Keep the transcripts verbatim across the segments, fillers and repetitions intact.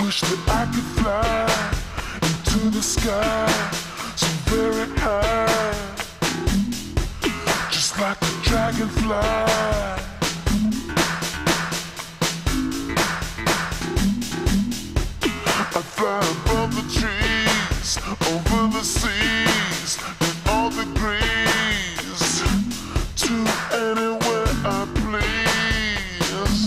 wish that I could fly into the sky so very high, just like a dragonfly. I fly above the trees, over the seas, in all degrees, to anywhere I please.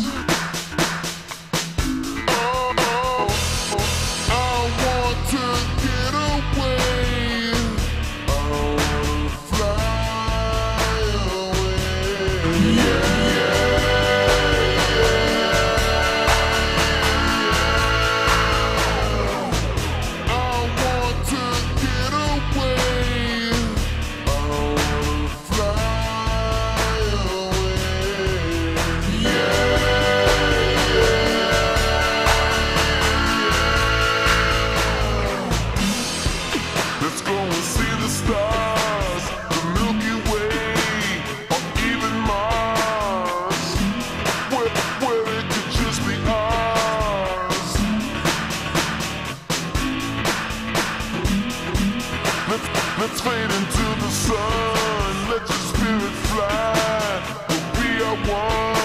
Oh, oh, I want to get away. I wanna fly away. Yeah, yeah. Let's go and see the stars, the Milky Way, or even Mars, where, where it could just be ours. Let's, let's fade into the sun, let your spirit fly, we are one.